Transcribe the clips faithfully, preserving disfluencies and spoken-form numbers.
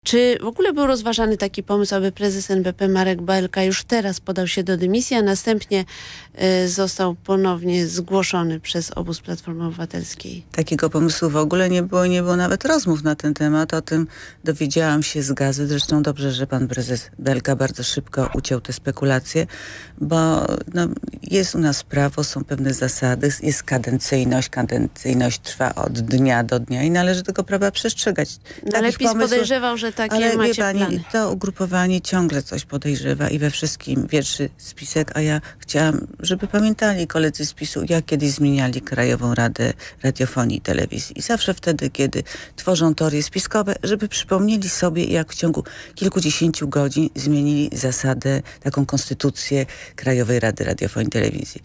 Czy w ogóle był rozważany taki pomysł, aby prezes N B P Marek Belka już teraz podał się do dymisji, a następnie y, został ponownie zgłoszony przez obóz Platformy Obywatelskiej? Takiego pomysłu w ogóle nie było, nie było nawet rozmów na ten temat. O tym dowiedziałam się z gazet. Zresztą dobrze, że pan prezes Belka bardzo szybko uciął te spekulacje, bo no, jest u nas prawo, są pewne zasady, jest kadencyjność. Kadencyjność trwa od dnia do dnia i należy tego prawa przestrzegać. No, ale PiS pomysłów, podejrzewał, że takie ale macie wie pani, plany. To ugrupowanie ciągle coś podejrzewa i we wszystkim wierszy spisek, a ja chciałam, żeby pamiętali koledzy z PiSu, jak kiedyś zmieniali Krajową Radę Radiofonii i Telewizji. I zawsze wtedy, kiedy tworzą teorie spiskowe, żeby przypomnieli sobie, jak w ciągu kilkudziesięciu godzin zmienili zasadę, taką konstytucję Krajowej Rady Radiofonii i Telewizji.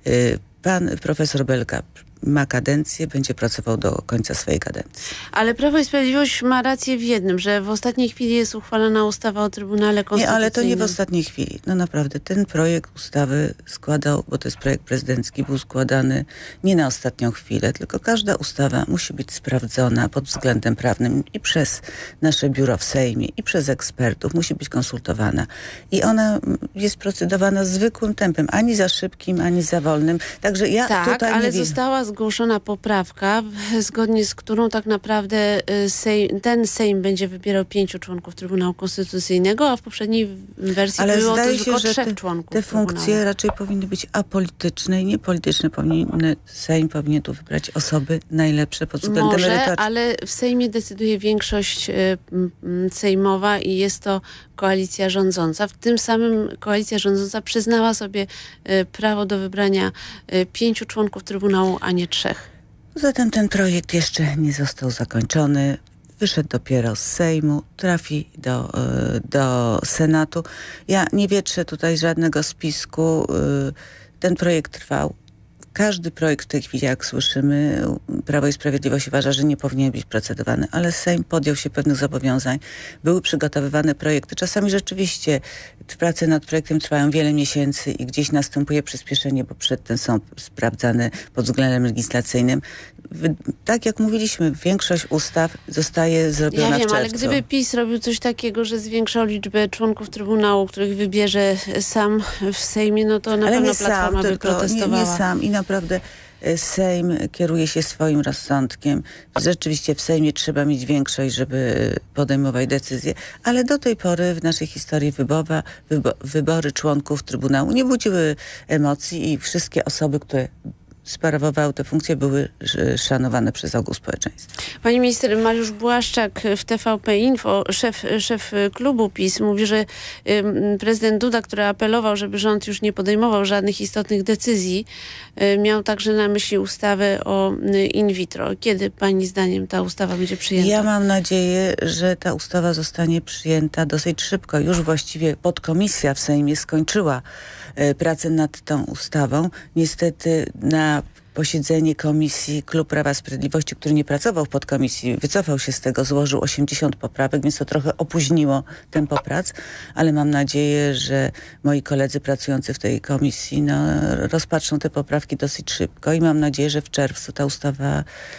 Pan profesor Belka ma kadencję, będzie pracował do końca swojej kadencji. Ale Prawo i Sprawiedliwość ma rację w jednym, że w ostatniej chwili jest uchwalona ustawa o Trybunale Konstytucyjnym. Nie, ale to nie w ostatniej chwili. No naprawdę, ten projekt ustawy składał, bo to jest projekt prezydencki, był składany nie na ostatnią chwilę, tylko każda ustawa musi być sprawdzona pod względem prawnym i przez nasze biuro w Sejmie, i przez ekspertów, musi być konsultowana. I ona jest procedowana zwykłym tempem, ani za szybkim, ani za wolnym. Także ja tak, tutaj ale nie widzę. Została zgłoszona poprawka, zgodnie z którą tak naprawdę Sejm, ten Sejm będzie wybierał pięciu członków Trybunału Konstytucyjnego, a w poprzedniej wersji ale było zdaje tylko się, trzech że te, członków te funkcje Trybunału. raczej powinny być apolityczne i niepolityczne. Powinny, Sejm powinien tu wybrać osoby najlepsze pod względem Może, merytorycznym. ale w Sejmie decyduje większość y, y, sejmowa i jest to koalicja rządząca. W tym samym koalicja rządząca przyznała sobie y, prawo do wybrania y, pięciu członków Trybunału, a nie trzech. Zatem ten projekt jeszcze nie został zakończony. Wyszedł dopiero z Sejmu, trafi do, do Senatu. Ja nie wietrzę tutaj żadnego spisku. Ten projekt trwał. Każdy projekt w tej chwili, jak słyszymy, Prawo i Sprawiedliwość uważa, że nie powinien być procedowany, ale Sejm podjął się pewnych zobowiązań. Były przygotowywane projekty. Czasami rzeczywiście prace nad projektem trwają wiele miesięcy i gdzieś następuje przyspieszenie, bo przedtem są sprawdzane pod względem legislacyjnym. Tak jak mówiliśmy, większość ustaw zostaje zrobiona ja wiem, w czerwcu. ale gdyby PiS robił coś takiego, że zwiększał liczbę członków Trybunału, których wybierze sam w Sejmie, no to na ale pewno nie Platforma sam, by tylko protestowała. Nie, nie sam i naprawdę Sejm kieruje się swoim rozsądkiem. Rzeczywiście w Sejmie trzeba mieć większość, żeby podejmować decyzje, ale do tej pory w naszej historii wybowa, wybo, wybory członków Trybunału nie budziły emocji i wszystkie osoby, które sprawowały te funkcje, były szanowane przez ogół społeczeństwa. Pani minister Mariusz Błaszczak w T V P Info, szef, szef klubu PiS, mówi, że ym, prezydent Duda, który apelował, żeby rząd już nie podejmował żadnych istotnych decyzji, y, miał także na myśli ustawę o y, in vitro. Kiedy pani zdaniem ta ustawa będzie przyjęta? Ja mam nadzieję, że ta ustawa zostanie przyjęta dosyć szybko. Już właściwie podkomisja w Sejmie skończyła y, pracę nad tą ustawą. Niestety na posiedzenie komisji Klub Prawa i Sprawiedliwości, który nie pracował w podkomisji, wycofał się z tego, złożył osiemdziesiąt poprawek, więc to trochę opóźniło tempo prac, ale mam nadzieję, że moi koledzy pracujący w tej komisji no, rozpatrzą te poprawki dosyć szybko i mam nadzieję, że w czerwcu ta ustawa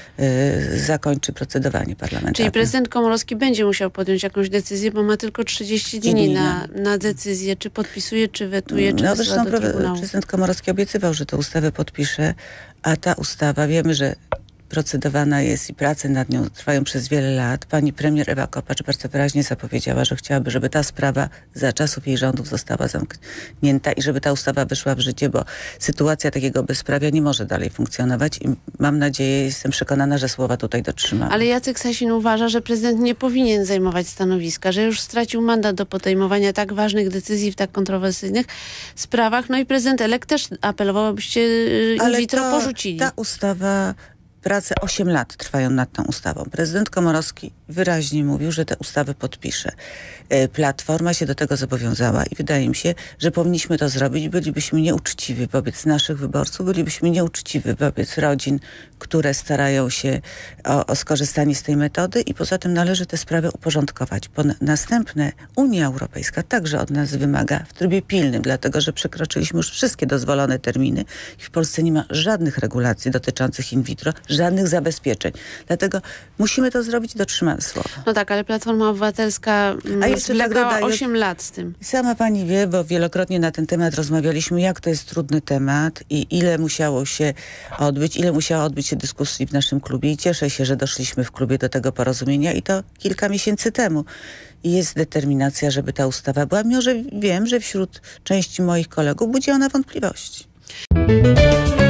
y, zakończy procedowanie parlamentarne. Czyli prezydent Komorowski będzie musiał podjąć jakąś decyzję, bo ma tylko trzydzieści dni na, na decyzję, czy podpisuje, czy wetuje, czy no, wysyła do Trybunału. Prezydent Komorowski obiecywał, że tę ustawę podpisze, a ta ustawa, wiemy, że procedowana jest i prace nad nią trwają przez wiele lat. Pani premier Ewa Kopacz bardzo wyraźnie zapowiedziała, że chciałaby, żeby ta sprawa za czasów jej rządów została zamknięta i żeby ta ustawa wyszła w życie, bo sytuacja takiego bezprawia nie może dalej funkcjonować i mam nadzieję, jestem przekonana, że słowa tutaj dotrzymamy. Ale Jacek Sasin uważa, że prezydent nie powinien zajmować stanowiska, że już stracił mandat do podejmowania tak ważnych decyzji w tak kontrowersyjnych sprawach. No i prezydent elekt też apelował, abyście in vitro to, porzucili. Ta ustawa... Prace osiem lat trwają nad tą ustawą. Prezydent Komorowski wyraźnie mówił, że tę ustawę podpisze. Platforma się do tego zobowiązała i wydaje mi się, że powinniśmy to zrobić. Bylibyśmy nieuczciwi wobec naszych wyborców, bylibyśmy nieuczciwi wobec rodzin, które starają się o, o skorzystanie z tej metody i poza tym należy tę sprawę uporządkować. Po następne Unia Europejska także od nas wymaga w trybie pilnym, dlatego że przekroczyliśmy już wszystkie dozwolone terminy i w Polsce nie ma żadnych regulacji dotyczących in vitro, żadnych zabezpieczeń. Dlatego musimy to zrobić, dotrzymamy miałam słowa. No tak, ale Platforma Obywatelska zwlekała tak osiem lat z tym. Sama pani wie, bo wielokrotnie na ten temat rozmawialiśmy, jak to jest trudny temat i ile musiało się odbyć, ile musiała odbyć się dyskusji w naszym klubie i cieszę się, że doszliśmy w klubie do tego porozumienia i to kilka miesięcy temu. I jest determinacja, żeby ta ustawa była, mimo że wiem, że wśród części moich kolegów budzi ona wątpliwości.